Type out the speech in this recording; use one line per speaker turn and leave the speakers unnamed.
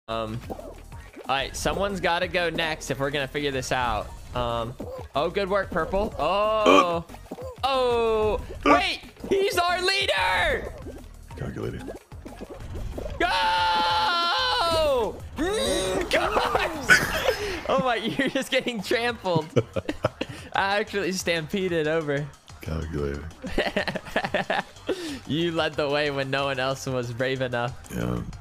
All right, someone's got to go next if we're gonna figure this out. Oh, good work, Purple. Oh, wait, he's our leader.
Calculated.
Go! Gosh! Oh my, you're just getting trampled. I actually stampeded over.
Calculated.
You led the way when no one else was brave enough.
Yeah.